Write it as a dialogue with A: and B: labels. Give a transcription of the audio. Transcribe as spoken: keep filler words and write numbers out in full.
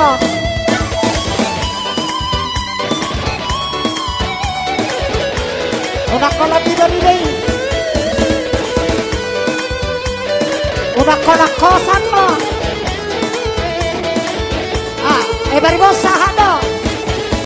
A: Ron. Una con la vida di lei. Una con la cosa no. Ah, e Barbosa